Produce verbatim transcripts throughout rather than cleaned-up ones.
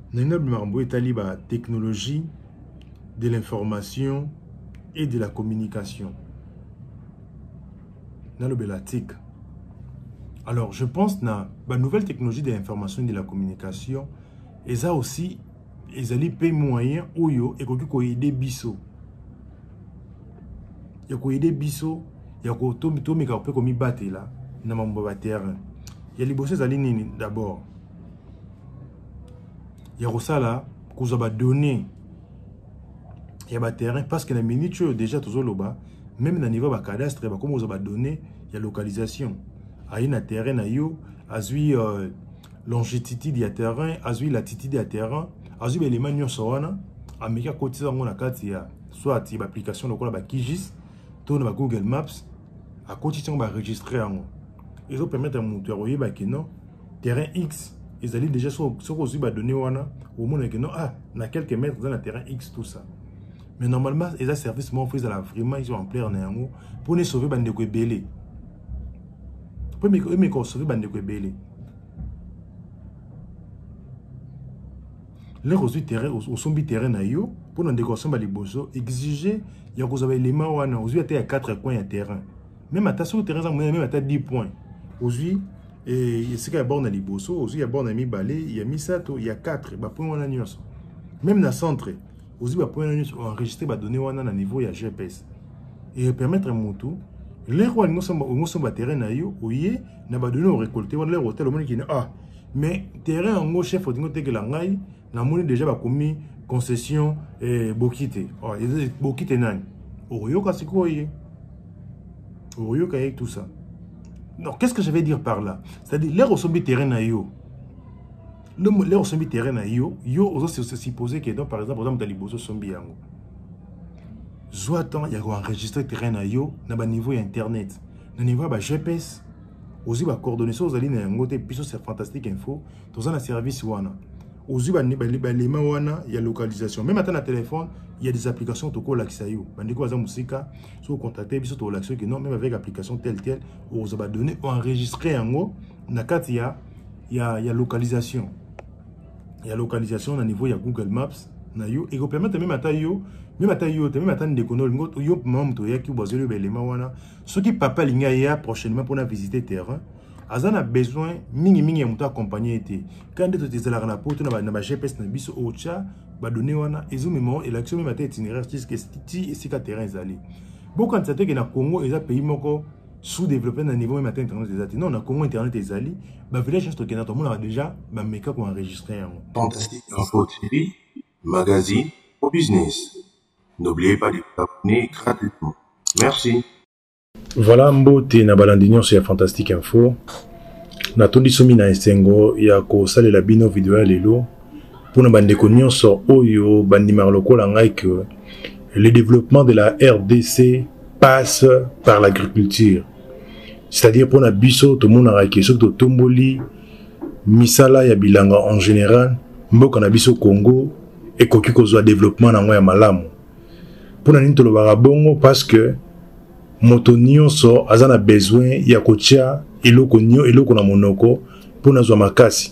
La technologie de l'information et de la communication. Dans le belatique. Alors, je pense que la nouvelle technologie de l'information et de la communication, et ça aussi, ils ont des moyens où ils ont aider biso. Ils ont aider biso, ils ont aider battre là, dans le terrain. Il y a les bosses d'abord. Il y a ça là, qu'on a donné. Il y a des terrain parce que la minute déjà tout là, même dans le niveau de cadastre, comme on a donné, il y a localisation. Il y a un terrain, il y a longitude du terrain, il y a latitude du terrain, il y a les manuels soana, il y a côté ça on a soit il y a l'application locale ba Kijis, tout na Google Maps, à côté ça on va enregistrer en. Ils ont permettre à moteur oyer ba que non terrain X, ils allaient déjà sur sur aussi ba donner wana au monde que non ah na quelques mètres dans le terrain X tout ça. Mais normalement les services m'ont fait la vraiment ils sont en plein néanmo pour ne sauver bande de belé. Pour me me sauver bande de belé. Les reçus terrain au sombi terrain na yo pour nous décoration ba liboso exiger il y a que vous avez les mains wana aujourd'hui à quatre coins de terrain. Même à ta sur terrain même à ta dix points. Aujourd'hui et c'est qu'il y a borne à liboso aujourd'hui il y a borne à mi balé il y a mi sato il y a quatre ba point wana nyonso. Même dans centre aujourd'hui ba point nyonso enregistrer ba donner wana na niveau ya G P S et permettre à mutu les rois nous sommes nous sommes terrain na yo oye na ba donner récolter wana les hôtel au monde qui ah mais terrain en gros chef odingo te que la ngai na moni déjà ba commis concession et bokite oh bokite nani oyo kasiko oye oyo kay tout ça. Donc qu'est-ce que je vais dire par là? C'est-à-dire les ressombis terrain na yo le les ressombis terrain na yo yo aussi se supposer que donc par exemple dans liboso sombi yango zoatan ya ko enregistrer terrain na yo na ba niveau internet na niveau ba G P S aussi ba coordonnées aux ali na yango te piso c'est fantastique info dans un service wana aussi ba ba lema wana ya localisation même à na téléphone il y a des applications to ko lakisa yo bandiko za musika so contacter biso to lakisa que non même avec application telle telle aux ba donner enregistrer yango na kati ya ya ya localisation ya localisation na niveau ya Google Maps na yo et ko permettre même ata yo même ata yo même ata ndeko no lingo yo mam to ya ki bozelo belema wana ce qui papa linga ya prochainement pour na visiter terrain azana besoin mingi mingi ya muto accompagner été quand tu te la na porte na na G P S na biso ocha ba donner wana ezumemo et l'action même ata itinéraire que ti esika terrain ezali beaucoup quand c'était que na Congo eza pays moko sous-développé na niveau même ata internet ezali non na Congo internet ezali ba village juste que na to monde déjà ba meka pour enregistrer en Fantastique Info T V magazine au business. N'oubliez pas de vous abonner gratuitement. Merci. Voilà mbote na balandinyo sur Fantastique Info. Na tondi somi na esengo ya ko salela bino video ya lelo pour na bandeko nyonso oyo bandimar lokola ngai que le développement de la R D C passe par l'agriculture. C'est-à-dire pour na biso to mona ra ke to tomboli misala ya bilanga en général mboka na biso Congo et koki ko zo développement na ya malamu. Pour na nintolo barabongo parce que moto nyonso azana besoin ya kotia eloko nyo eloko na monoko pour na zo makasi.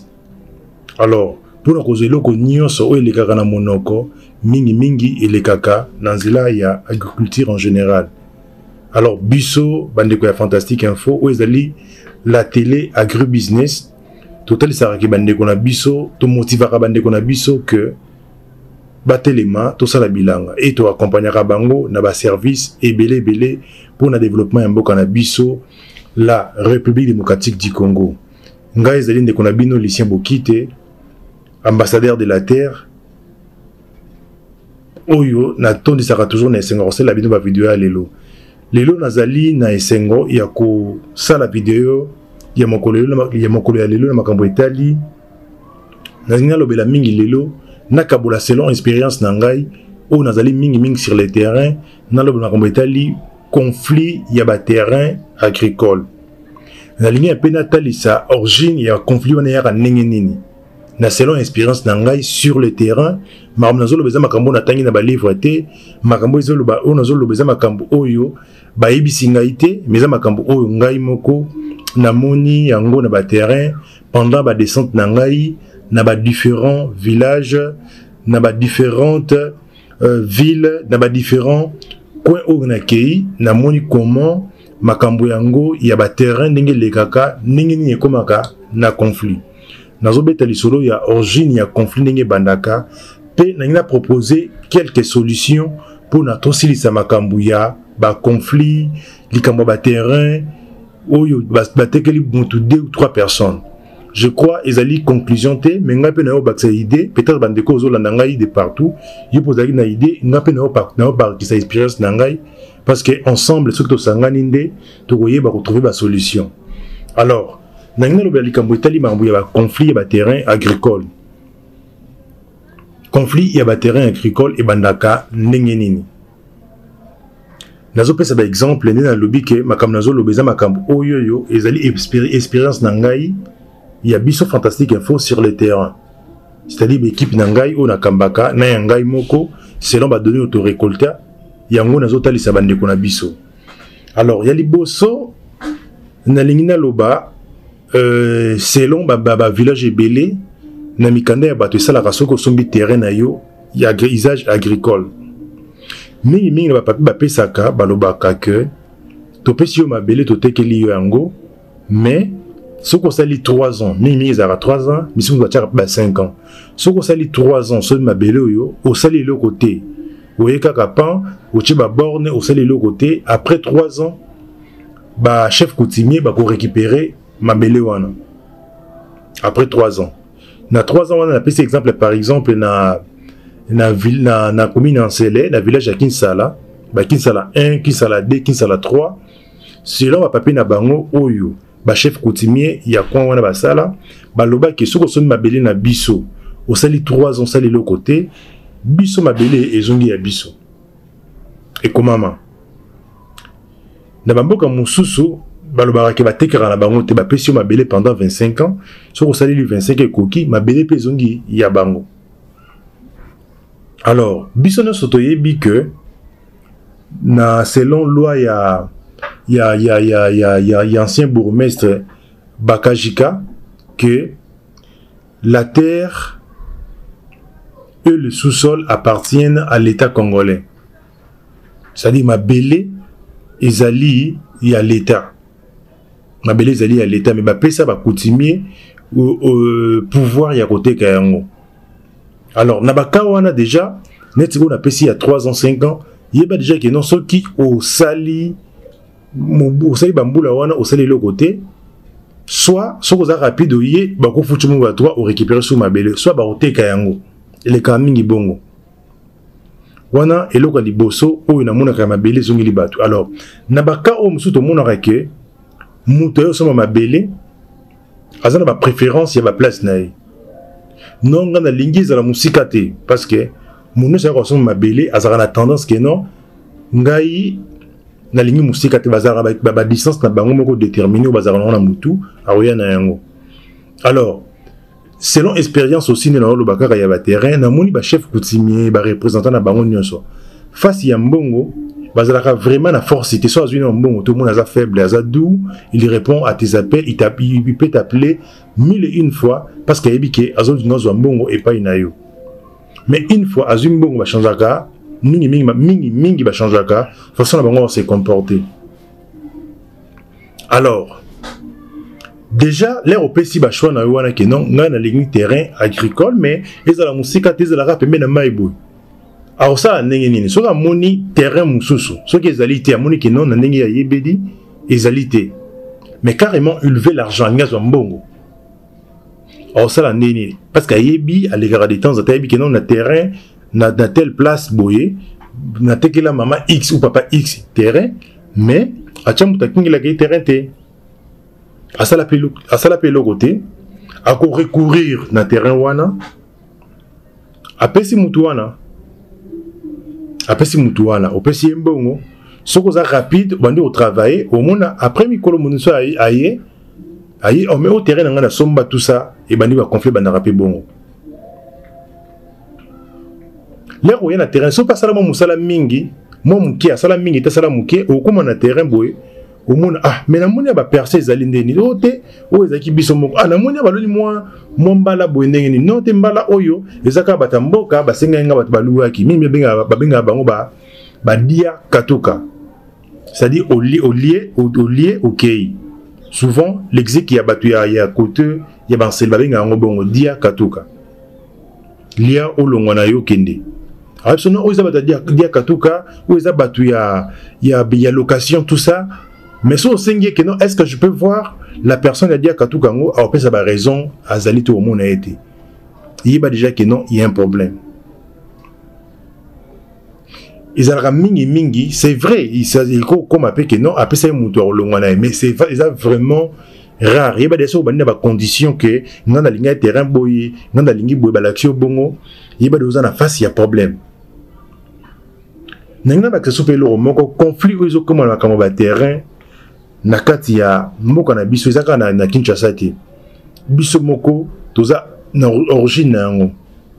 Alors pour na kozo eloko nyonso o elekaka na monoko mingi mingi elekaka na nzela ya agriculture en général. Alors biso bandeko ya Fantastique Info o ezali la télé agribusiness total saraki bandeko na biso to motivaka bandeko na biso que batelema to sala bilanga et to accompagnera bango na ba service ebele ebele pour na développement ya mboka na biso la République démocratique du Congo. Ngai ezali ndeko na bino Lucien Bokite ambassadeur de la terre oyo na tondi saka toujours na esengo la bino ba video ya lelo lelo nazali na esengo ya ko sala video ya mokolo ya mokolo ya lelo na makambo etali nazina lobela mingi lelo nakabola selon expérience na ngai o nazali mingi mingi sur le terrain na lobela makambo etali conflit ya ba terrain agricole na ligne pe na talisa origine ya conflit wana ya ndenge nini na selon expérience na ngai sur le terrain makambo nazolo beza makambo na tangi na ba livre te makambo ezolo ba o nazolo beza makambo oyo ba yebisi ngai te meza makambo oyo ngai moko na moni yango na ba terrain pendant ba descente na ngai na ba différents villages, na ba différentes euh, villes, na ba différents coins où na kei na moni comment makambo yango ya ba terrain ndenge lekaka ndenge ni ekomaka na conflit. Nazo beta lisolo ya origine ya conflit ndenge bandaka pe na ngina proposer quelques solutions pour na tosilisa makambo ya ba conflit likambo ba terrain oyo ba tekeli mutu deux ou trois personnes. Je crois ezali conclusion te mais nga pe na yo baksa idée peut-être bandeko ozolanda ngai de partout yo posaki na idée nga pe na yo pa na yo ba ki sa expérience na ngai parce que ensemble ce que to sangani nde to koyeba ko trouver ba solution. Alors nangina lo bali kambo itali mambo ya ba conflit ya ba terrain agricole. Conflit ya ba terrain agricole e bandaka ndenge nini. Nazo pesa ba exemple ndena lobi ke makambo nazo lobeza makambo oyo yo ezali expérience na ngai ya biso fantastique info sur le terrain. C'est-à-dire l'équipe nangai o nakambaka na yangai moko selon ba données auto récolter yango nazo talisa bandeko na biso. Alors ya liboso na lingina loba euh, selon ba, ba, ba village ebele na mikanda ya bato esala kasoko sombi terrain na yo ya usage agricole. Mingi mingi ba papi ba pesaka balobaka que to pesi yo mabele to tekeli yo yango mais ce qu'on sali trois ans, mingi mingi zara trois ans, mais si on doit ba cinq ans. Ce qu'on sali trois ans, so mabele yo au sali le côté. Oye kaka pan, o chiba borne au sali le côté après trois ans ba chef coutumier ba ko récupérer mabele wana. Après trois ans. Na trois ans on a pris exemple par exemple na na ville na na commune Ansele, na village à Kinsala, ba Kinsala un, Kinsala deux, Kinsala trois. Selon ba papi na bango oyo, ba chef coutumier ya kwa wana basala, ba loba ke soko so mabele na biso. Au sali trois ans sali le côté, biso mabele ezongi ya biso. Et komama. Na bamboka mususu balobaka ke batekera na bango te ba pesi mabele pendant vingt-cinq ans, soko sali le vingt-cinq et koki mabele pe ezongi ya bango. Alors, biso soto yebi que na selon loi ya ya ya ya ya ya, ya ancien bourgmestre Bakajika que la terre et le sous-sol appartiennent à l'État congolais. C'est-à-dire mabele ezali ya l'État. Mabele ezali ya l'État mais ba pesa ba coutumier au pouvoir ya côté kayango. Alors, Nabaka wana déjà, net on a payé il y a trois ans, cinq ans, il y a déjà qui non ceux qui au sali, au sali bamboula wana au sali le côté, soit soit aux rapide au yé, bako foutu mon toi au récupérer sous ma belle, soit baroté kayango, les kamingi bongo. Wana et le kadi bosso ou une amona kama belle zongi libatu. Alors, Nabaka o musuto mona reke, mutoyo sama ma belle, azana ba préférence y a ba place naï. Non, on a lingi za la musikate parce que mon sa ressemble mabele azara na tendance que non ngai na lingi musikate bazara ba ba distance na bango moko déterminé bazara na mutu aoya na yango. Alors selon expérience aussi na lo bakaka ya ba terrain na moni ba chef coutumier ba représentant na bango nyonso face ya mbongo bazara vraiment na force te soit une mbongo tout le monde a faible a doux il répond à tes appels il t'appelle il peut t'appeler mille et une fois parce qu'il y a biké azol nozo mbongo et pas inayo mais une fois azum mbongo va changer ka mingi mingi mingi mingi va changer ka façon la bango se comporter. Alors déjà l'air au pesi ba choix na wana ke non nga na ligne terrain agricole mais les ala musika te la rap mais na maibo. Alors ça ndenge nini soka moni terrain mususu soki ezali te amoni ke non na ndenge ya yebedi ezali te mais carrément élever l'argent ngazo mbongo. Alors ça la nini parce qu'à yebi à l'égard des temps à yebi que non na terrain na na telle place boye na tekela maman X ou papa X terrain mais a chamuta kingi la terrain te à ça la pelo à ça la pelo côté à ko recourir na terrain wana a pesi mutu wana a pesi mutu wana o pesi mbongo soko za rapide bandi au travail au monde après mikolo munuso aye aye on met au terrain na somba tout ça et bandi va conflit bana rapé bongo l'air où y a na terrain so pas sala mo musala mingi mo muke sala mingi ta sala muke o kuma na terrain boy au monde ah mais na moni ba percer ezali ndeni ote o ezaki biso moko ah na moni ba loni moi mo mbala boendenge ni note mbala oyo ezaka batamboka basenga nga bat baluaki mimi benga babenga bango ba ba dia katuka, c'est-à-dire au lié au lié au lié OK. Souvent l'exé qui a battu ya ya côté ya bansel babenga ngo bongo dia katuka lia olongwana yo kende absolument oza bata dia dia katuka oza batu ya ya ya location tout ça. Mais si on sait que non, est-ce que je peux voir la personne a dit à Katoukango, alors peut ça va raison, à Zalito au monde a été. Il y a déjà que non, il y a un problème. Ils ont mingi mingi, c'est vrai, ils ont comme appelé que non, après ça un moteur longwana, mais c'est vraiment rare. Il y a des choses qui ont condition que non la ligne terrain boy, non la ligne boy balaxio bongo, il y a des choses en face il y a problème. N'engna ba que souper le moko conflit où ils ont comment la comme terrain. Nakati ya moko na biso ezaka na, na Kinshasa te biso moko toza na origine nango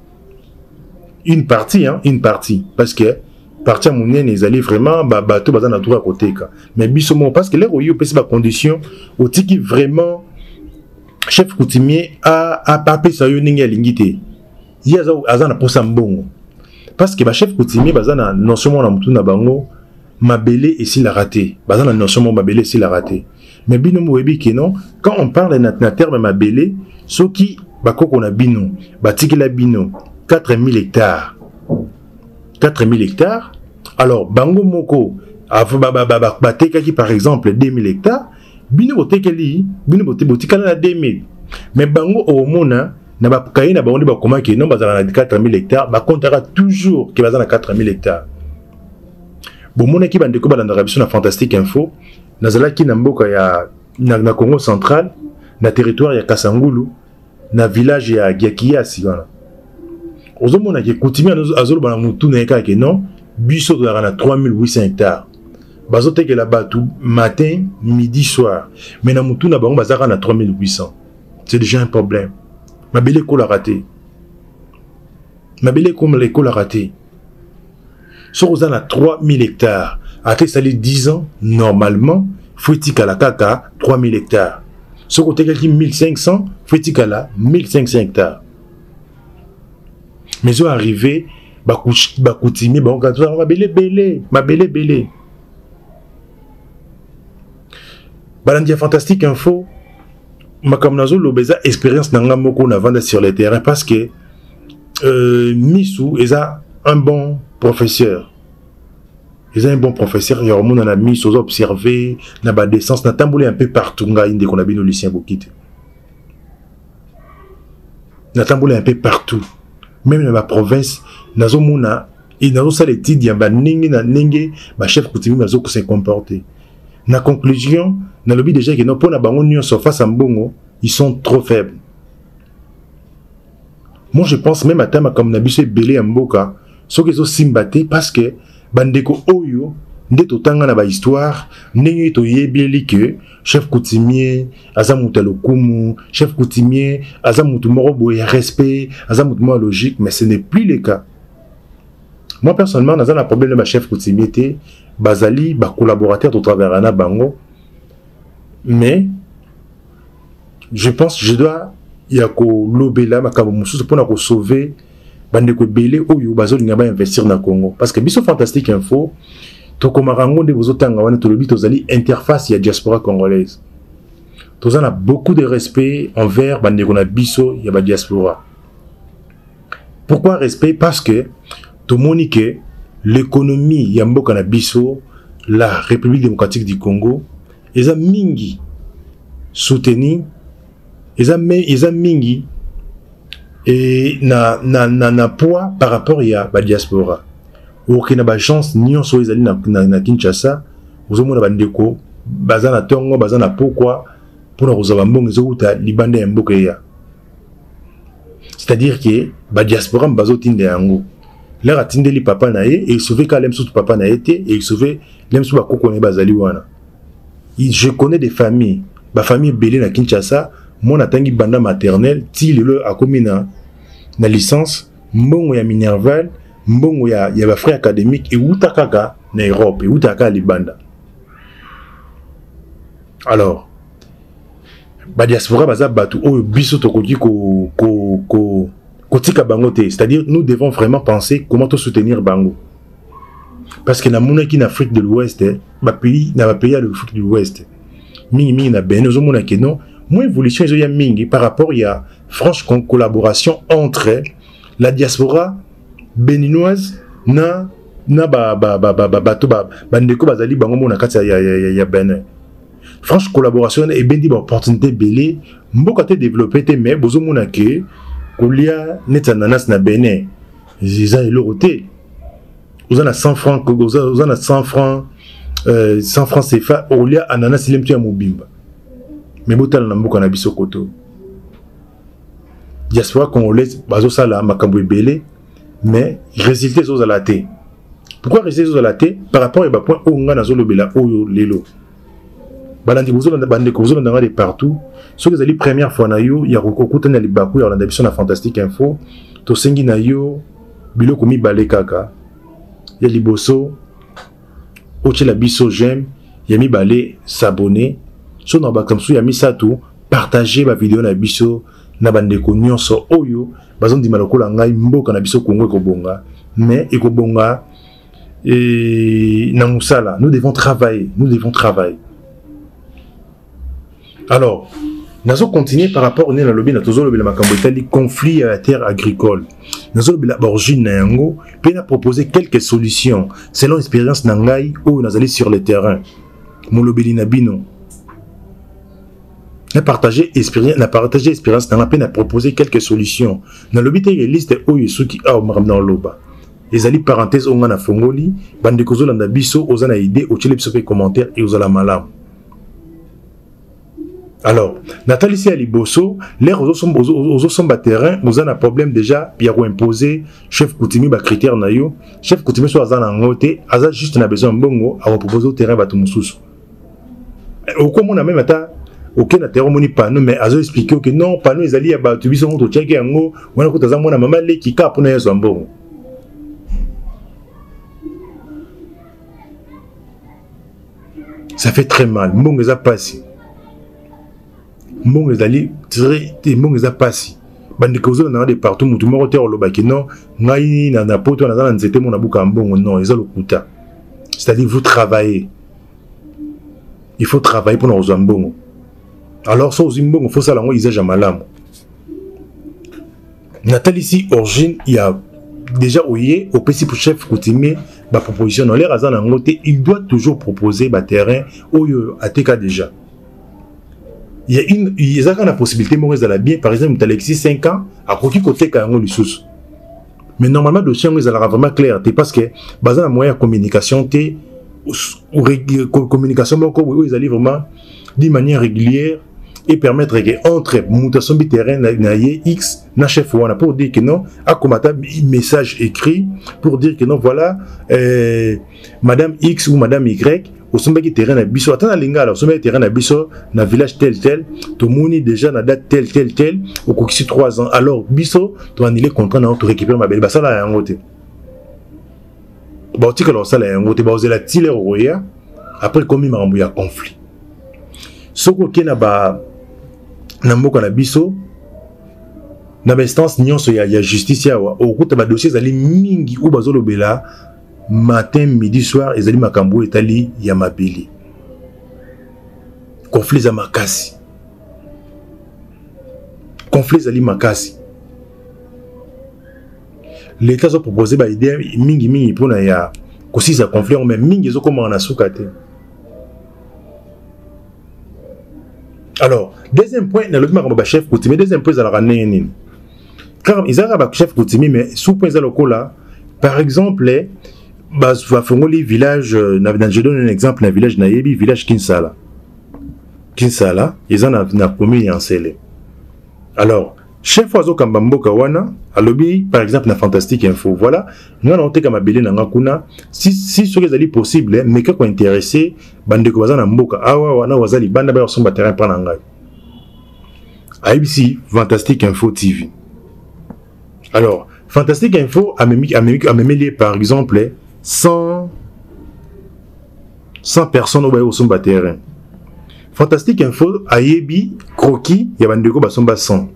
une partie hein une partie parce que partie monene ezali vraiment ba bato baza na tour à côté ka mais biso moko parce que les royo pesi ba condition otiki vraiment chef coutumier a a papé sa yo ningi alingi te yaza azana posa mbongo parce que ba chef coutumier baza na non seulement na mutu na bango Mabélé et s'il a raté. Bah, dans non seulement Mabélé s'il a raté. Mais bino mouebi qui non, quand on parle de terme Mabélé, ce qui, bah, quoi qu'on a bino, bah, tiki la bino, quatre mille hectares. quatre mille hectares. Alors, bango moko, bah, bah, bah, bah, teka qui par exemple deux mille hectares, bino bote keli, bino bote bote kala na deux mille. Mais bango au mona, na ba kaye na bango ba comment qui non, bah, dans quatre mille hectares, bah, comptera toujours que bah, dans quatre mille hectares. Bon, mon équipe a découvert dans la révision de Fantastique Info, nazala ki na mboka ya na, na Congo central, na territoire ya Kasangulu, na village ya Giakiasi wana. Ozo mona ki coutumier azolo bana mutu na eka ke non, biso to na trois mille huit cents hectares. Bazo teke la batu matin, midi, soir. Mais na mutu na bango bazaka na trois mille huit cents. C'est déjà un problème. Ma belle école a raté. Ma belle école a raté. Si on a trois mille hectares, après ça les dix ans, normalement, faut-il qu'à la caca trois mille hectares. Si on a mille cinq cents, faut-il qu'à la mille cinq cents hectares. Mais ils sont arrivés, bah coutimi, bah on va ma belle belle, ma belle belle. Balandia Fantastique Info, ma comme nazo l'obéza expérience n'anga moko na vendre sur le terrain parce que euh, Missou est un bon professeur. Ils ont un bon professeur. Il y a un a mis aux observer, na ba décence, na tamboulé un peu partout. Nga inde qu'on a bien au Lucien Bokite. Na tamboulé un peu partout. Même dans ma province, nazo mona, et nazo sa les titres, yamba ningi na ningi, ba chef coutumier nazo ko se comporter. Na conclusion, na lobby déjà que non pour na bango nyon so face à mbongo, ils sont trop faibles. Moi je pense même à Tama comme na biso belé mboka. Ce qui est simbaté parce que bandeko oyo ndeto tanga na ba histoire ndenge to yebeli que chef coutumier azamuta lokumu chef coutumier azamutu morobo ya respect azamutu mo logique mais ce n'est plus le cas. Moi personnellement dans un problème de ma chef coutumier té bazali ba collaborateur au travers ana bango mais je pense que je dois ya ko lobela makabo mususu pour na ko sauver bandeko belé oyo bazolinga ba investir na Congo parce que biso Fantastique Info to komarango de bozotanga wana to lobi tozali interface ya diaspora congolaise. Tozana a beaucoup de respect envers bandeko na biso ya ba diaspora. Pourquoi respect? Parce que to moni que l'économie ya mboka na biso la République démocratique du Congo eza mingi soutenu eza me eza mingi et na na na na poids par rapport à la diaspora. Aucune ba chance nion so ezali na, na, na Kinshasa, vous omona bandeko bazana tongo bazana pourquoi pour kozaba mbongo ezouta libanda ya mboka ya. C'est-à-dire que ba diaspora bazotinde yango. Leur atindeli papa na ye et sauver quand même sous papa na été et il sauver même sous ba koko ne bazali wana. Je connais des familles, ba famille belé na Kinshasa, mon atangi banda maternelle ti le a commis na na licence mbongo ya Minerval mbongo ya ya ba frère académique et utaka na Europe et utaka libanda Alors, ba diaspora baza batu oyo biso tokoki ko ko ko kotika bango te, c'est-à-dire nous devons vraiment penser comment to soutenir bango. Parce que na mona ki na Afrique de l'Ouest, ba pays na ba pays de l'Afrique de l'Ouest. Mingi mingi na Bénin zo mona ke non, moins évolution zo ya mingi par rapport ya franche collaboration entre la diaspora béninoise na na ba ba ba ba ba bato ba bandeko bazali bango mona kati ya ya ya Bénin. Franche collaboration et bien dit opportunité belé mboka te développer te mais bozo mona ke kolia netananas na Bénin ziza eloroté vous en a cent francs vous en a cent francs euh, cent francs C F A olia ananas ilemtu ya mobimba mais botal na mboka na biso koto diaspora congolaise bazo sala makambo belé mais résultat zo la té. Pourquoi résultat zo la té par rapport à ba point o nga na zo lobela oyo lelo balandi bozo na bande ko bozo na de partout ce que les première fois na yo ya kokuta na libaku ya l'ambition na fantastique info to sengi na yo biloko mi balé kaka ya liboso oche la biso j'aime ya mi balé s'abonner so na ba comme ça ya mi sato partager ba vidéo na biso na bande ko nyonso oyo bazon di maloko la ngai mboka na biso Congo ko bonga mais eko bonga et na musala nous devons travailler nous devons travailler. Alors, nous allons continuer par rapport au lobby na tozo lobby la makambo itali conflit à la terre agricole. Nous allons lobby la origine na yango, puis na proposer quelques solutions selon l'expérience nangai où nous allons sur le terrain. Mon lobby na bino. Na partager expérience, na partager expérience na peine à proposer quelques solutions. Na lobby te liste oyo suki a maram na loba. Les ali parenthèse on na fongoli, bande kozo landa biso ozana idée au chile biso pe commentaire et ozala malam. Alors, Nathalie si aliboso, l'air aux autres terrain, nous avons un problème déjà, puis à imposer chef coutumier ba critère na yo, chef coutumier soit azan en ngote, azan juste na besoin bongo à proposer au terrain ba tout mususu. Au comme on a même ata aucun terrain moni panneau mais azo expliquer que non panneau les alliés ba tu biso on to checker ngo, wana ko tazan mona mama le ki ka pona yeso mbongo. Ça fait très mal, mbongo za passi. Mbongo ezali très mbongo eza pasi bandi kozo na de partout mutu moko te oloba ki non ngai na na poto na za nzete mo na buka mbongo non eza lokuta c'est-à-dire vous travaillez il faut travailler pour nos mbongo alors so zimbongo faut ça lango usage malamu Nathalie ici origine il y a déjà oyé au petit chef coutumier ba proposition dans l'air azana ngote il doit toujours proposer ba terrain oyo ateka déjà. Il y a une, il y a la possibilité, moi, la bien, par exemple, Alexis cinq ans, à côté côté quand on sous. Mais normalement, le chien, il a vraiment clair, parce que, basé sur moyen de communication, ou communication, où ils allaient vraiment, d'une manière régulière, et permettre que entre mutation du terrain, na X, na chef ou pour dire que non, à combattre un message écrit, pour dire que non, voilà, euh, Madame X ou Madame Y, au sommet du terrain à Bisso, attends la linga, au sommet du terrain à Bisso, dans le village tel tel, tout le monde déjà dans la date tel tel tel, au cours de trois ans. Alors, Bisso, tu as annulé le contrat, tu récupères ma belle, bah ça là, un côté. Bah, tu sais que ça là, un côté, bah, vous la tiller au roya, après, comme il m'a embrouillé à conflit. Ce qui est là-bas, dans le cas de Bisso, dans l'instance, il y a justice, au cours de ma dossier, il y a mingi ou bazolo bela. Matin, midi, soir, ils allaient makambo etali yamabili. Conflits à makasi. Conflits à makasi. L'État a proposé ba idée mingi mingi pour na ya kosi za conflit on même mingi zo comment on a soukate. Alors, deuxième point, dans le makambo chef coutumier, deuxième point, ils allaient ramener nini. Car ils allaient ba chef coutumier mais sous point za lokola, par exemple, bah, les villages, je donne un exemple, un village naïbi, village Kinsala. Kinsala, ils en ont une commune en scellé. Alors, chef oiseau Kambambo Kawana, à lobby, par exemple, la fantastique info, voilà, nous avons été comme à Bélé Nangakuna, si ce qui est possible, mais quand on est intéressé, bande ko bazana mboka, awa wana wazali banda ba son terrain par nangai. A B C, fantastique info T V. Alors, fantastique info a même a même par exemple cent personnes au son terrain. Fantastique Info ayebi croquis ya bandeko basomba cent.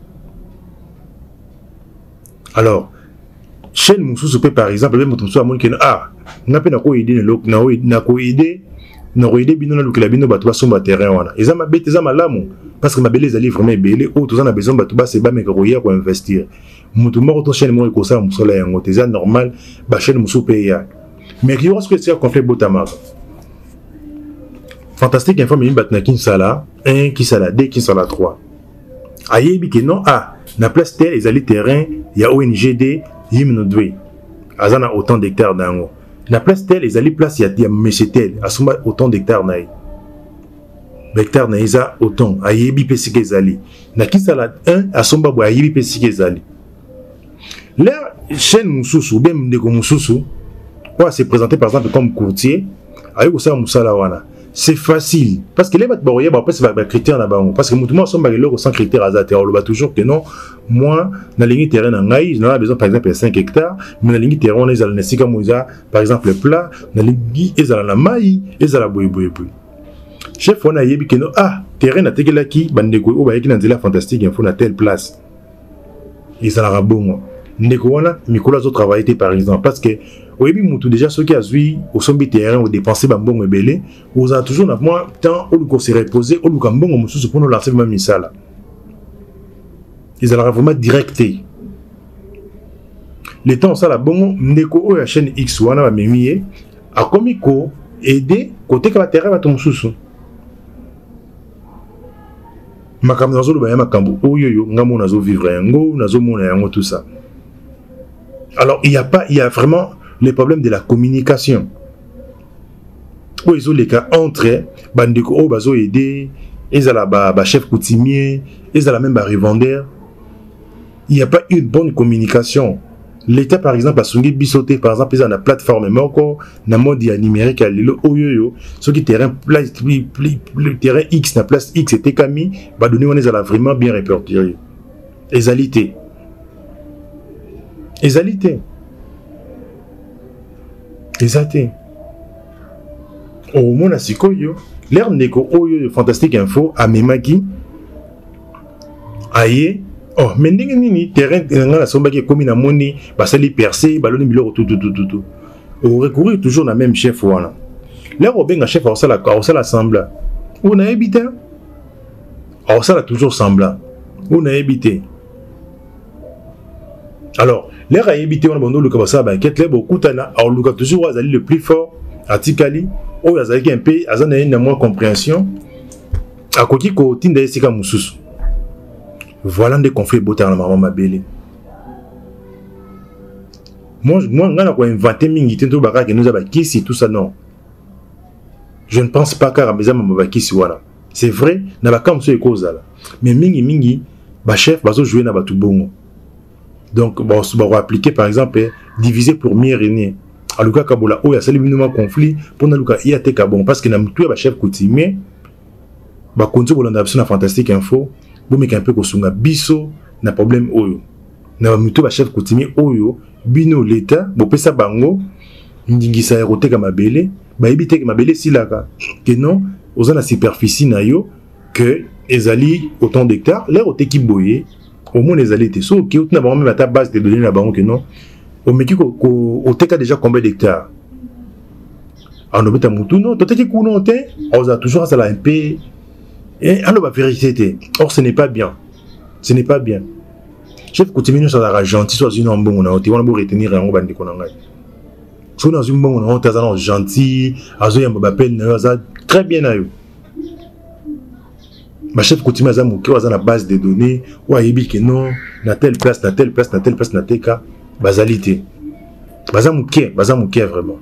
Alors chaîne mususu pe par exemple même mususu amoni que ah na pe na ko aider na lok na na ko aider na ko aider bino na lukela bino bato basomba terrain wana eza mabete eza malamu parce que mabele ezali vraiment belé o tozana besoin bato ba se ba meka ko ya ko investir mutu moko to chaîne mo ko sa musala yango teza normal ba chaîne mususu pe ya mais qui lorsque c'est un conflit botama Fantastique Info mais batna kin sala un qui sala deux qui sala trois ayebi que non ah na place terre ezali terrain ya O N G D yimno dwe azana autant d'hectares dango na place tel ezali place ya ya mechetel asomba autant d'hectares na hectares na isa autant ayebi pesike ezali na kisala un asomba bo ayebi pesike ezali la chaîne mususu bien ndeko mususu pour se présenter par exemple comme courtier ayo ça musala wana c'est facile parce que les bat baroya ba après c'est ba critère na bango parce que mutu mo somba loko sans critère azate on le bat toujours que non moi na ligne terrain na ngai na besoin par exemple cinq hectares mais na ligne terrain on est à nesika moza par exemple plat na ligne ezala na mai ezala boy boy boy chef on a yebi que non ah terrain na tegelaki bandeko o ba yeki na nzela Fantastique Info na telle place ezala bongo ndeko wana mikolo zo travailler par exemple parce que oui, mutu déjà ceux qui a vu au sombi terrain ou dépenser bambongo belé, vous a toujours na moi temps où le se reposer ou le kambongo musu pour nous lancer même misala. Ils allaient vraiment directé. Le temps ça la bongo ndeko o ya chaîne X wana ba memié a komiko aider côté ka terrain ba ton musu. Makambo nazo ba ya makambo oyo yo ngamo nazo vivre yango nazo mona yango tout ça. Alors il y a pas il y a vraiment les problèmes de la communication. Où ils ont les cas entre bandeko o bazo aider, ils ont la ba, ba chef coutumier, ils ont la même ba revendeur. Il n'y a pas eu de bonne communication. L'État par exemple a sonné bisoté par exemple ils ont la plateforme moko na mode numérique à lilo oyoyo ceux qui terrain place le terrain X na place X était kami ba donner on est vraiment bien répertorié. Égalité. Égalité. Exacté. Au moins, sikoyo, l'air neko oyo Fantastique Info a memaki aye oh mais ndenge nini terrain nga la somba ki komi na moni basali percer baloni biloko tout tout tout tout tout on recourir toujours na même chef wana l'air au benga chef au sala au sala sembla on a habité au sala toujours sembla on a habité alors l'air a habité on a bon le kabasa ba quête là beaucoup tana alors le toujours azali le plus fort atikali o azali un peu azana une moins compréhension akoki ko tinda esika mususu voilà des conflits botar na maman mabele moi moi ngana ko inventer mingi tento baka que nous aba kisi tout ça non je ne pense pas car abeza mama kisi wala c'est vrai na ba kam so ekozala mais mingi mingi ba chef bazo jouer na batu bongo donc bon on va appliquer par exemple diviser pour mieux régner aluka kabola o ya sali minuma conflit pour na luka ia te kabon parce que na mutu ba chef coutumier ba konzo bolanda na Fantastique Info bo meka un peu ko sunga biso na problème oyo na mutu ba chef coutumier oyo bino l'état bo pesa bango ndingisa ya koteka mabele ba ebite ke mabele silaka que non oza na superficie na yo que ezali autant d'hectares l'air oteki boye au moins ezali te so que na ba même ta base de données na bango que non au meki ko oteka déjà combien d'hectares en obeta mutu non toteki kuno te oza toujours ça la un peu et alors la vérité or ce n'est pas bien ce n'est pas bien chef coutumier ça la gentil soit une bon on a on a beau retenir en bande ko ngai so dans une bon on a gentil azo ya mbapel na ça très bien na yo ma chef coutumier ça muki oza na base de données ou ayebi que non na telle place na telle place na telle place na teka basalité baza muki baza muki vraiment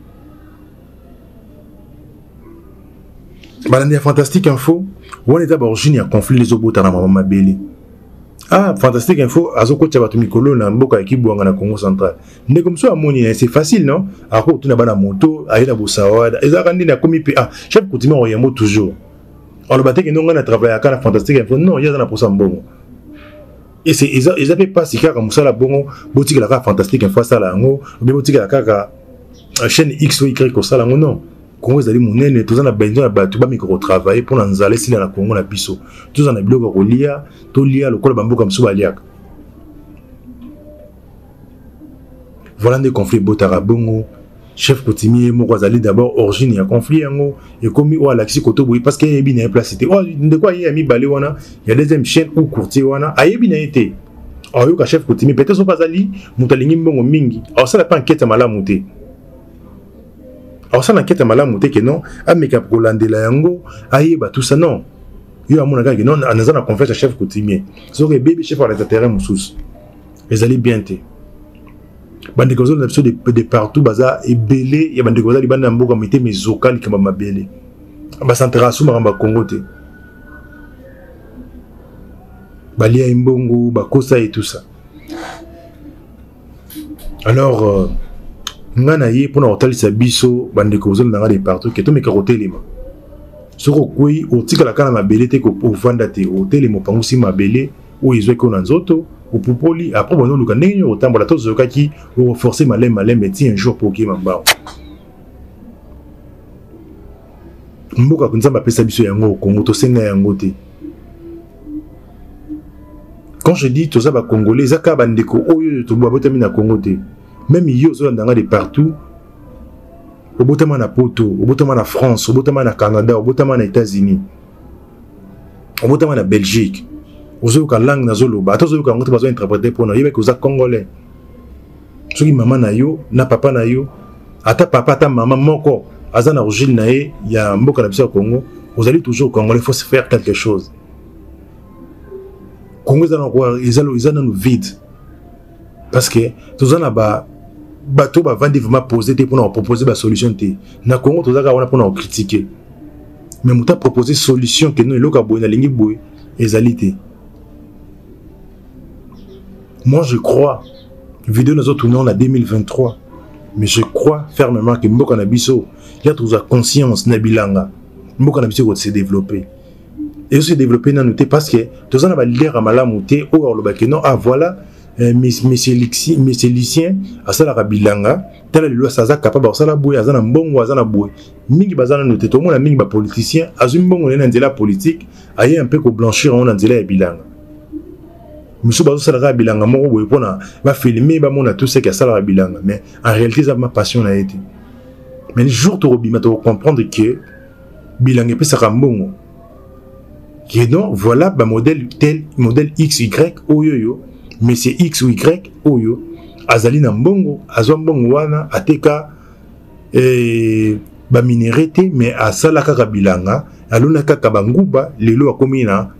balandi Fantastique Info on est d'abord origine ya conflit les obota na mama mabeli ah Fantastique Info azoko tia batu mikolo na mboka ya Kibwanga na Congo central ndé comme ça amoni c'est facile non ako tuna bana moto ayela bosawada ezaka ndina komi pe ah chef coutumier oyemo toujours on le battait que non on a travaillé à la Fantastique Info non il y a dans pour ça bon et c'est ils ils avaient pas si car comme ça la bon boutique la Fantastique Info ça là ngo boutique la kaka chaîne X ou Y comme ça là non Congo ezali monene tous na besoin ba tu ba micro travailler pour nzala sila na Congo na biso tous na biloko ko lia to lia lokola bamboka msuba baliaka. Voilà des conflits botarabongo chef coutumier moko azali d'abord origine ya conflit yango et comme o alaxi koto boy parce que yebi na place c'était oh de quoi il y a mi balé wana il y a deuxième chaîne ou courtier wana ayebi na été ayo ka chef coutumier peut-être so bazali mutalingi mbongo mingi alors ça n'a pas enquête malamu te. Alors ça n'enquête malamu te que non ameka kolandela yango ayeba tout ça non yo amona ka que non anaza na confiance chef coutumier so que bébé chef ala terrain mususu ezali bien te bande kozo na biso de de partout baza ebelé ya bande kozo libanda mboka mité mezoka likamba mabele ba centration maramba Congo te balia imbongo bakosa et tout ça. Alors euh, ngana ye pona otalisa biso bande kozo na ngade partout que to meka kotelema soko koi otikala kana mabele te ko ovanda te otelema pangusi mabele o izwe ko na nzoto au popoli après bon nous gagner autant pour la tous zoka qui ou forcer malem malem et un jour pour qui mamba mboka kunza ba pesa biso yango Congo to senga yango te. Quand je dis tout ça ba congolais zaka bandeko oyo to botami na Congo te même yo zo ndanga de partout au botama na poto au botama na France au botama na Canada au botama na États-Unis au botama na Belgique ozo ka langue na zolo ba tozo ka ngoto bazo interpréter pour na yebe ko za congolais soki mama na yo na papa na yo ata papa ta mama moko aza na origine na ye ya mboka na biso Congo vous allez toujours congolais faut se faire quelque chose. Congo za na quoi ils allent ils allent nous vide parce que tous en ba bato ba vandi vraiment poser te pour nous proposer ba solution te na Congo tous za ka wana pour nous critiquer mais muta proposer solution que nous eloka boy na lingi boy ezalité. Moi, je crois, vidéo nous autres en deux mille vingt-trois, mais je crois fermement que Mboka Nabiso, il y a toujours conscience Nabilanga, Mboka Nabiso va se développer. Et se développer dans nous parce que tous en a l'air à malamouté ou alors le bac non ah voilà monsieur Lucien à ça la bilanga tel le loi ça capable ça la boue à ça bon à ça la boue mingi bazana noté tout le monde a mingi ba politicien azum bon on est dans la politique aille un peu ko blanchir on dans la bilanga. Monsieur Bazo Salara Bilanga, moi, je vais filmer, je vais tout ce qui est Salara Bilanga. Mais en réalité, ça ma passion a été. Mais le jour où tu vas comprendre que Bilanga peut se rendre. Et donc, voilà le modèle tel, modèle X, Y, Oyo, mais c'est X ou Y, Oyo. Azali na mbongo, azwa mbongo wana, ateka, et ba minérité, mais à Salaka Bilanga, aluna kaka banguba, lelo akomina.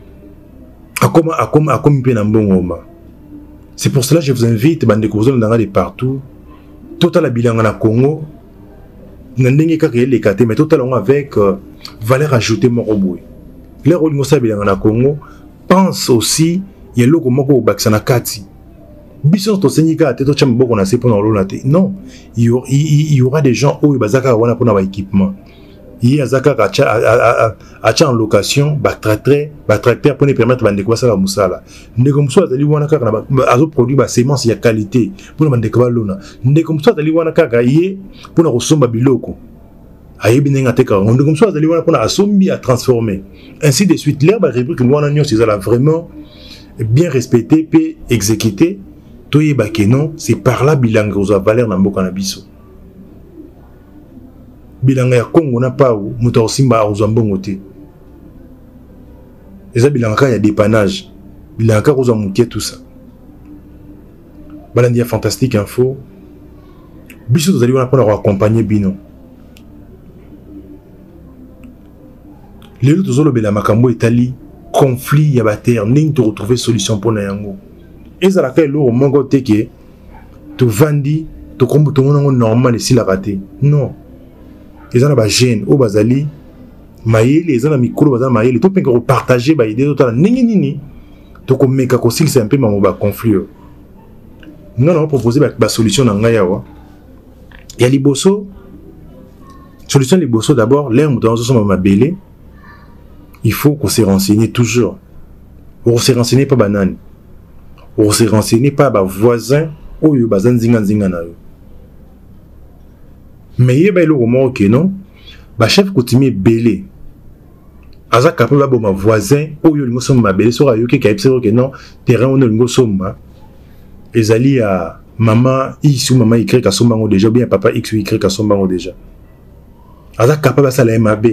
C'est pour cela que je vous invite à découvrir dans les partout. Total la bilan en Congo. N'endenge ka les kate mais total avec euh, valeur ajoutée mon robot. Les rôles ngosa bilan en Congo pense aussi il y a loko moko baksana kati. Biso to senika te to chamba boko na se pour na non, il y, il y aura des gens où bazaka wana pour na équipement. Il y a Zaka acha en location, ba tracteur, ba tracteur pour nous permettre de faire ça la musala. Nous comme ça, d'aller voir naka na azo produit ba semence ya qualité pour nous ndekwa lona. Nous comme ça, d'aller voir naka gaye pour nous resomba biloko. Aye binenga teka. Nous comme ça, d'aller voir pour nous asombi à transformer. Ainsi de suite, l'herbe a repris que nous wana nyo c'est là vraiment bien respecté puis exécuté. Toye ba que non, c'est par là bilanga aux valeur na mboka na biso. Bilanga ya Congo na pa ou muta osimba ozambongo te. Eza bilanga ya dépannage. Bilanga oza mukie tout ça. Balandi ya fantastique info. Biso tozali wana pona accompagner bino. Lelo tozolo bela makambo etali conflit ya bater ning to retrouver solution pona yango. Ezala ka lo mongo teke to vandi to kombo to mongo normal ici la raté. Non. Les gens ba gêne au bazali maïli les gens micro bazali maïli tout peut que partager ba idée total nini nini to ko meka ko c'est un peu ma ba conflit non non proposer ba solution na ngaya wa ya liboso solution liboso d'abord l'air mutant so ma belé il faut qu'on se renseigne toujours on se renseigner pas banane on se renseigner pas ba voisin oyo bazan zinga zinga na yo. Mais il y a le moment que non, ba chef coutumier belé aza capable ba ma voisin oyo lingo somba belé so ayo ke kaipse que non terrain on lingo somba ezali à maman X ou maman Y ka somba ngo déjà bien papa X ou Y ka somba ngo déjà aza capable ça la mab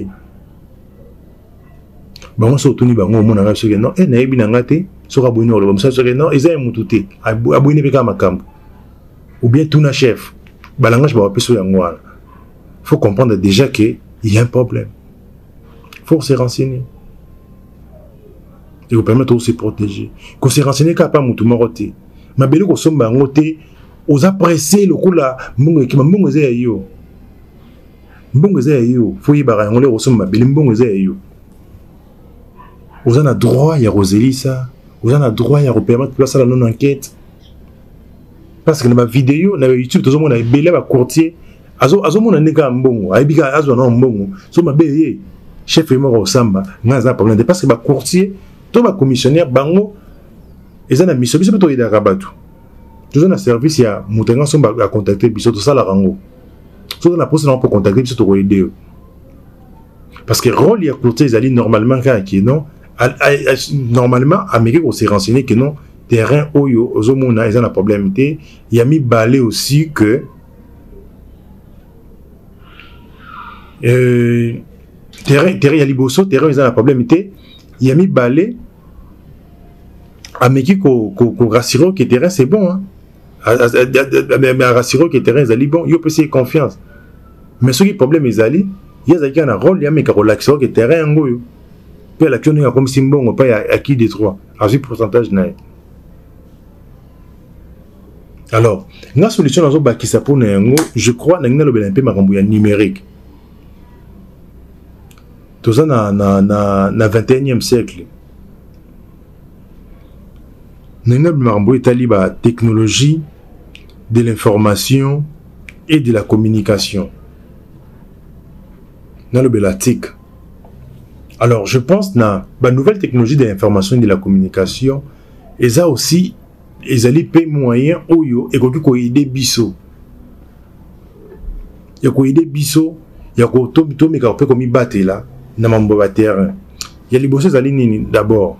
bango so tuni bango mona nga so que non e na yebi na ngate so ka boino lo msa so que non ezali mututé aboine pe ka makambo ou bien tout na chef balangage ba peso yango wana. Faut comprendre déjà que il y a un problème. Faut se renseigner. Et vous permettre de se protéger. Qu'on se renseigner qu'à pas moutou moroté. Ma belle ko somba ngoté aux apprécier le coup là mbongo ki mbongo ze yo. Mbongo ze yo, faut y bara ngolé ko somba belle mbongo ze yo. Vous en a droit ya Rosélie ça. Vous en a droit ya permettre place à la non enquête. Parce que dans ma vidéo, dans YouTube, tout le monde a belé ba courtier. Azo azo mona neka mbongo, aibika azo na mbongo. So ma beye chef e moko samba, ngaza problème parce que ba courtier, to ba commissionnaire bango ezana mission biso to ida rabatu. Toujours na service ya mutenga somba a contacter biso to sala rango. So na poste na pour contacter biso to aider. Parce que rôle ya courtier ezali normalement ka qui non normalement Amérique on s'est renseigné que non terrain oyo ozomona ezana problème té, il y a mis balé aussi que Euh, terrain terrain ya liboso terrain ils ont un problème il y a mis balai à meki ko ko ko rassurer que terrain c'est bon hein mais rassurer que terrain c'est bon yo peut se confiance mais ce qui problème ils ali il y a quelqu'un un rôle il y a meki relaxer que terrain ngoyo puis l'action est comme si bon pas à qui des trois à ce pourcentage na alors la solution dans ba qui ça pour ngo je crois na ngina lo belampe makambo ya numérique. Tout ça dans le vingt et unième siècle. Nous avons la technologie de l'information et de la communication. Nous avons la T I C. Alors, je pense que la nouvelle technologie de l'information et de la communication, ils ont aussi des moyens et qui aider biso. Il y a aider biso, il y a comme battre là. Na mambo ba terrain ya liboso zali nini d'abord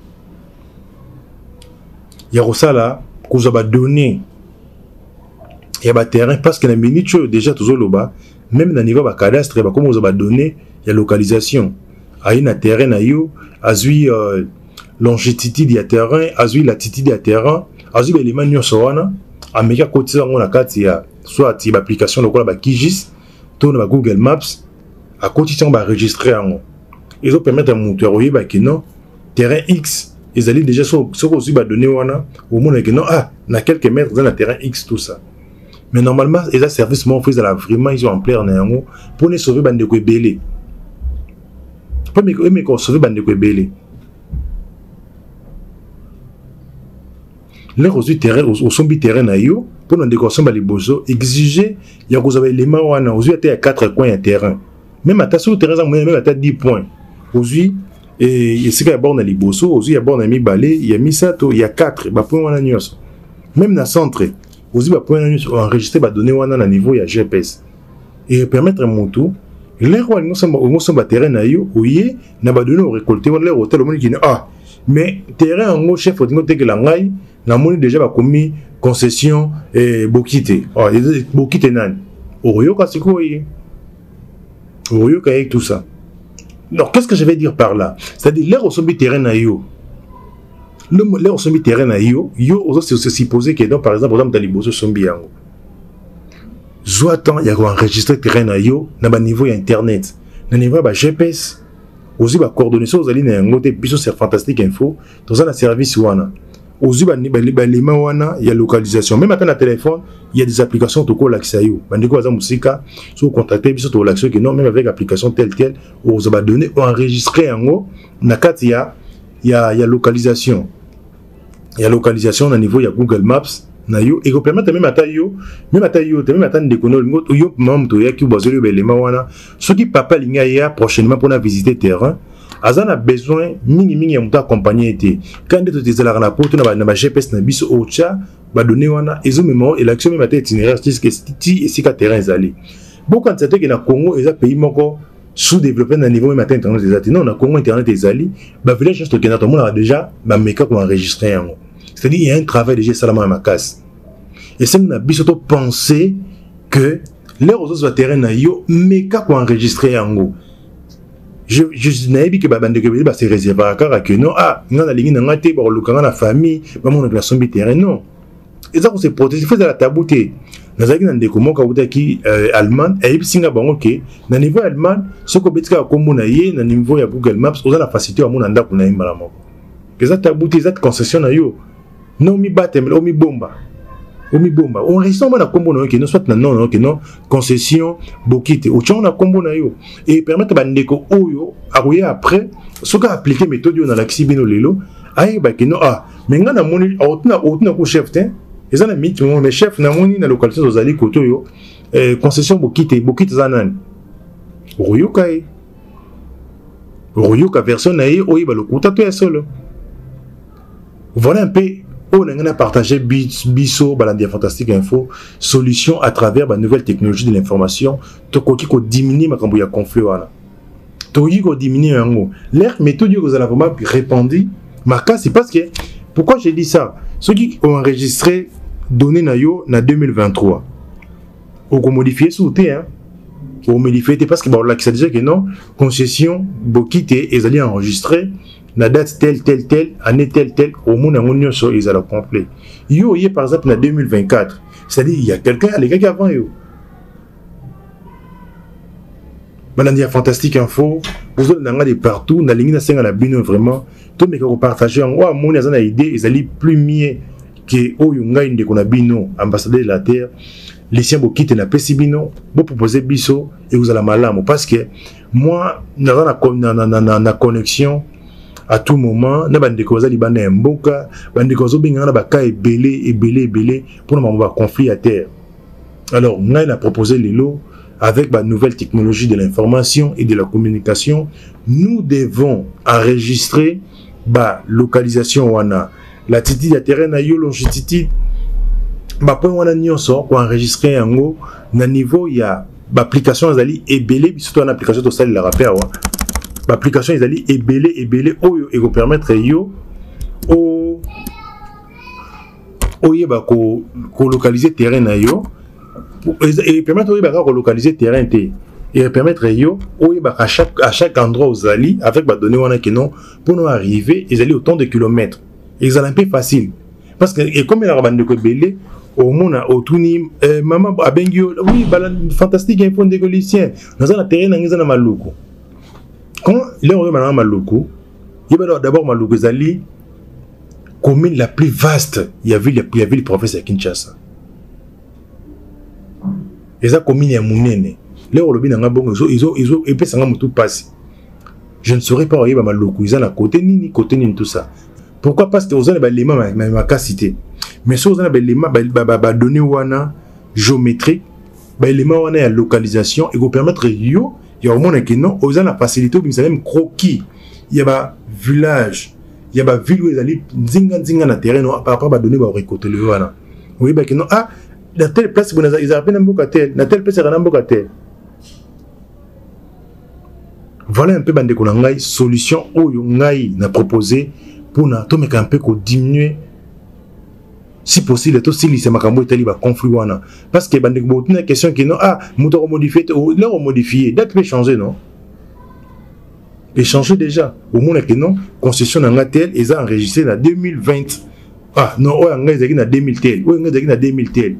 ya rosala kuza ba donner ya ba terrain parce que na minute déjà toujours loba même na niveau ba cadastre ba comme ba donner ya localisation ayi na terrain na yo azui euh, longitude ya terrain azui latitude ya terrain azui élément nyonso wana ameka kotisa ngo na kati ya soit ti ba application lokola ba Kijis to na ba Google Maps a kotisa ba enregistrer ngo. Ils ont permis à mon terroir que non, terrain X, ils allaient déjà sur ce qu'on va donner au monde que non, ah, dans quelques mètres dans le terrain X, tout ça. Mais normalement, ils ont service mon fils vraiment, ils ont en plein néant pour les sauver bande de belé. Pour me sauver bande de belé. Les reçus terrain, au sombi terrain naïo, pour nous décorer les bozo, exiger, il y a vous avez les mains, on a aux yeux à quatre coins de terrain. Même à ta sur le terrain, même à dix points. Aujourd'hui, et c'est qu'il y a borne à Liboso, aujourd'hui il y a borne à mi balai, il y a mi sato, il y a quatre, bah point wana nyos. Même dans le centre, aujourd'hui bah point nyos enregistré bah donner wana na niveau il y a G P S et permettre à mon tout, les rois nous sommes nous sommes terrain na yo, oui, na bah donner au récolter on les hôtel au monde qui ah mais terrain en gros chef au niveau que la ngai, na moni déjà bah commis concession et bokité, ah bokité nan, au yo kasiko yi, au yo kaye tout ça. Donc, qu'est-ce que je vais dire par là? C'est-à-dire, l'air au sommet terrain à yo. L'air au sommet terrain à yo, yo, c'est supposé que, donc, par exemple, dans les beaux sommet yango. Zoatan, il y a enregistré terrain à yo, dans le niveau internet. Dans le niveau de G P S, aussi, la coordination, vous allez dans un côté, puis c'est fantastique info, dans un service wana. Aussi, les mains wana, il y a localisation. Même maintenant, le téléphone, il y a des applications tout court qui yo. Bandiko par exemple musika, so contacter biso to l'action que non même avec application telle telle, on va donner enregistrer en haut, na kati ya il y a il y a localisation. Il y a localisation au niveau il y a Google Maps na yo et ko permettre même ata yo, même ata yo, même ata ndekono ngoto yo mam to ya ki bazoli be lema wana. Ce qui papa linga ya prochainement pour na visiter terrain. Azan a besoin mingi mingi ya muta accompagner été quand tu te la na porte na na G P S na biso ocha ba donner wana ezo même élection même ata itinéraire que ti et si ka terrain zali beaucoup quand c'était que na Congo eza pays moko sous-développé dans le niveau matin internet des athées. Non, on a Congo internet des alliés. Bah, village, juste que tout le monde a déjà, bah, mais quand on enregistré un mot. C'est-à-dire, il y a un travail déjà, salamand à ma casse. Et c'est, on a bien surtout pensé que, les ressources terrain na yo, mais quand on enregistré un mot. Je, je n'ai pas que, bah, bah, c'est réservé à car, que non, ah, on a la ligne, on a été, bah, on a la famille, bah, on a la somme terrain, non. Et ça, on s'est protégé, il faut de la tabouté. Nous avons des communs qui sont allemands, et puis si on que dans le niveau allemand, ce qu'on peut dire comme on a eu, dans le niveau de Google Maps, on a la facilité à mon anda pour nous malamoko. Que ça tabouté, ça concession na yo. Non mi batem, on mi bomba, on mi bomba. On reste dans la combo na yo que non soit non non que non concession bokite. Au tchon na combo na yo et permettre bandeko oyo à après, ce qu'on a appliqué méthode dans la xibino lelo, aïe bah que non ah, mais on a moni, on a on a ko chef ten. Et ça, mes chefs, na moni na localité aux alliés koto yo, concession bokite, bokite zanan. Royoka e. Royoka version na ye, oye ba le kota to ya solo. Voilà un peu, on a partagé biso, Balandia Fantastique Info, solution à travers la nouvelle technologie de l'information, to koki ko diminue ma kambo ya conflit wana. To koki ko diminue un mot. L'air méthode que vous allez vraiment répandre, ma cas c'est parce que, pourquoi j'ai dit ça? Ceux qui ont enregistré données nayo na deux mille vingt-trois. On peut modifier sous T, hein. On modifier parce que bon là ça disait que non, concession bokite ils allaient enregistrer la date telle telle telle année telle telle au monde en union sur ils allaient complet. Yo hier par exemple na deux mille vingt-quatre, c'est-à-dire il y a quelqu'un les gars qui avant yo. Balandia Fantastique Info, vous avez des partout, na ligne na cinq à la bino vraiment, tout mais que vous partagez en wa mon azana idée ils allaient plus mieux que oyo ngai ndeko na bino ambassadeur de la terre. Les siens vous quitter la pesibino, vous proposez biso et vous allez malamu parce que moi na na na na connexion à tout moment na bande ko za libana mboka bande ko zo binga na baka ebele ebele ebele pour na ba conflit à terre. Alors ngai na proposé les lots avec la nouvelle technologie de l'information et de la communication, nous devons enregistrer la localisation wana la titi ya terrain na yo longitude ba point wana nyonso ko enregistrer yango na niveau ya ba application ezali ebele surtout en application to sali la rappel wa ba application ezali ebele ebele oyo e ko permettre yo o oye ba ko ko localiser terrain na yo et permettre oye ba ko localiser terrain te et permettre yo oye ba à chaque à chaque endroit aux ali avec ba données wana que non pour nous arriver ezali autant de kilomètres ezali un peu facile parce que et comme il a bande ko belé au monde au tuni maman abengio oui balan fantastique info de golicien dans un terrain na ngizana maluku quand les on na maluku il va d'abord maluku zali commune la plus vaste il y a ville il y a ville province à Kinshasa et ça commune ya munene les on lobi na ngabongo ils ont ils ont et puis ça ngamutu passe je ne saurais pas oyer ba maluku ils à côté ni côté ni tout ça pourquoi parce que aux gens ba lema ma ma cité. Mais si vous avez des données géométriques, des éléments de localisation, et vous permettre yo, il y a au moins que non, vous avez la facilité, vous avez même croquis, il y a des villages, il y a des villes où vous allez zinga zinga na terrain, par rapport à données vous récolter le wana. Oui, ben que non, ah, dans telle place vous avez appelé un bocatel, dans telle place il y a un bocatel. Voilà un peu bande konangai solution où ngai n'a proposé pour na to un peu ko diminuer. Si possible, tout si c'est ma cambo itali va conflit wana parce que bande ko une question qui non ah moto modifier là on modifier date peut changer non peut changer déjà au moins que non concession na ngatel ils ont enregistré en deux mille vingt ah non ouais ngai zaki na deux mille tel ouais ngai zaki na deux mille tel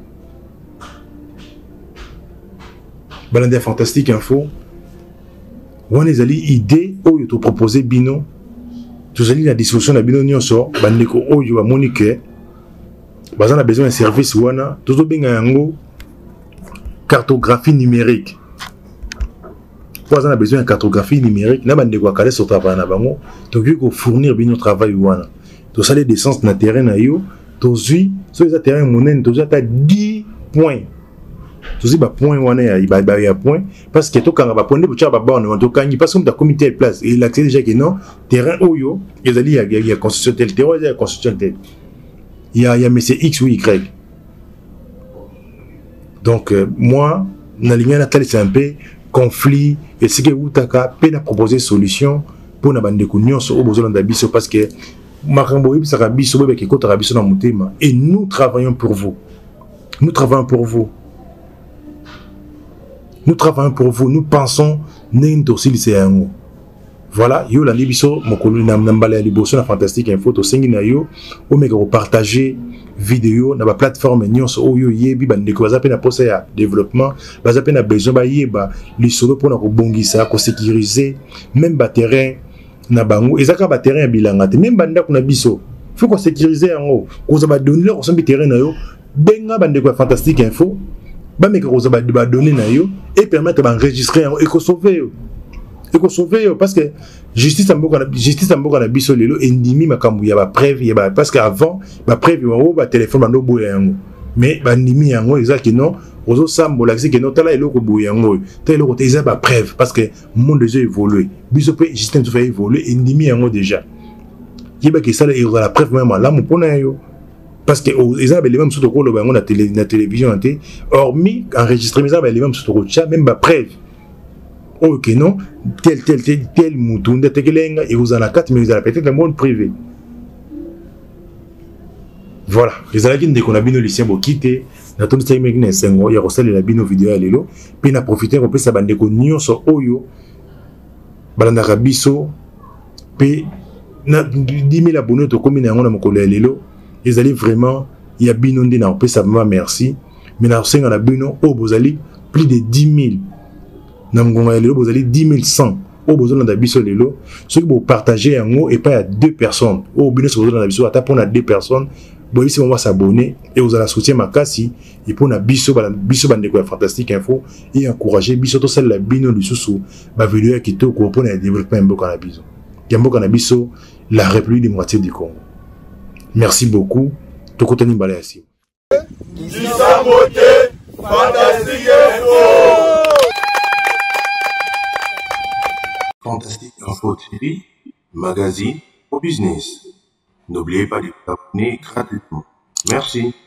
Balandia Fantastique Info wana ezali idée oyo to proposer bino to zali la dissolution na bino nyonso bande ko oyo ba monique on a besoin d'un service wana tout bien yango cartographie numérique. On a besoin de cartographie numérique na bande ko kala sur travail na bango to ko fournir bien travail wana to sale d'essence na terrain na yo to zui so les terrain monen to ta dix points to zi ba point wana ya ba ya point parce que to kanga ba point de ba borne to kangi parce que da comité de place et l'accès déjà que non terrain oyo ezali ya ya construction tel terrain ya construction tel il y a, il y a mais c'est X ou Y. Donc, euh, moi, na ligne natale, c'est un peu conflit et ce que utaka pe na proposer solution pour na bande ko nyonso o besoin d'abiso parce que makambo yi saka biso bebe ki kota biso na mutema et nous travaillons pour vous. Nous travaillons pour vous. Nous travaillons pour vous. Nous pensons n'intorsi liseyango. Voilà, yo la biso mokolo na mbala ya liboso na fantastique info to sengi na yo o meka ko partager vidéo na ba plateforme nyonso oyo yebi bande ko baza pe na poste ya développement baza pe na besoin ba yeba lisolo pour na ko bongisa ko sécuriser même ba terrain na bango ezaka ba terrain ya bilanga te même banda kuna biso faut ko sécuriser yango ko za ba donner ko sombi terrain na yo benga bande ko fantastique info ba meka ko za ba donner na yo et permettre ba enregistrer yango et ko sauver yo. Et qu'on sauve parce que justice en beaucoup justice en beaucoup na biso lelo endimi makambu ya ba preuve ya ba parce qu'avant ba preuve wa ba téléphone ba no boya yango mais ba ndimi yango exact non ozo sambola que non tala eloko boya yango tala eloko te ba preuve parce que monde déjà évolué biso pe justice to fait évoluer endimi yango déjà yiba que ça la preuve même là mon pona yo parce que ils ont les mêmes surtout ko lo ba na télé na télévision té hormis enregistrer mais ça les mêmes surtout même ba preuve. Ok, non, tel, tel, tel, tel, mouton, de tegelenga, et vous en avez quatre, mais vous avez peut-être le monde privé. Voilà, les alagines de qu'on a bien au lycée, bon, quitter, n'a tout le temps, il y a cinq ans, il y a reçu la bino vidéo à l'élo, puis il a profité, on peut s'abandonner qu'on n'y sur Oyo, Balanda Biso, puis dix mille abonnés, au commun, on a mon collègue à l'élo, ils allaient vraiment, il y a bino, on peut s'abandonner, merci, mais dans cinq ans, on a bino, oh, vous allez, plus de dix mille. Vous allez dix mille cent au besoin d'abisso lelo ceux qui vont partager un mot et pas à deux personnes au besoin sur besoin d'abisso à taper à deux personnes bon ici on va s'abonner et vous allez soutenir ma cassi et pour na biso bala biso bande quoi fantastique info et encourager biso to celle la bino du sous ba vidéo qui to ko pour na développer un peu cannabis yambo cannabis la République démocratique du Congo. Merci beaucoup to kotani mbala yasi Fantastique info. Fantastique Info T V, magazine au business. N'oubliez pas de vous abonner gratuitement. Merci.